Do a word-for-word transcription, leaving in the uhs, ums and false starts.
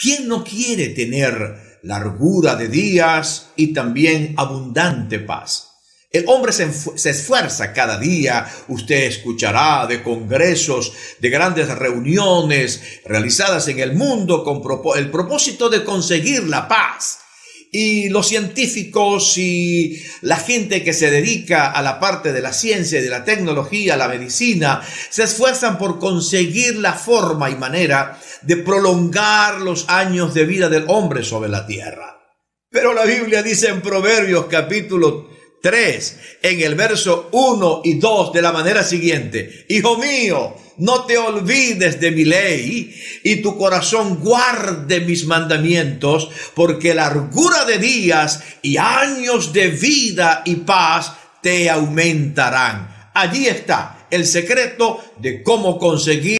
¿Quién no quiere tener largura de días y también abundante paz? El hombre se, se esfuerza cada día. Usted escuchará de congresos, de grandes reuniones realizadas en el mundo con el propósito de conseguir la paz. Y los científicos y la gente que se dedica a la parte de la ciencia y de la tecnología, la medicina, se esfuerzan por conseguir la forma y manera de prolongar los años de vida del hombre sobre la tierra. Pero la Biblia dice en Proverbios capítulo tres, en el verso uno y dos, de la manera siguiente: Hijo mío, no te olvides de mi ley, y tu corazón guarde mis mandamientos, porque largura de días y años de vida y paz te aumentarán. Allí está el secreto de cómo conseguir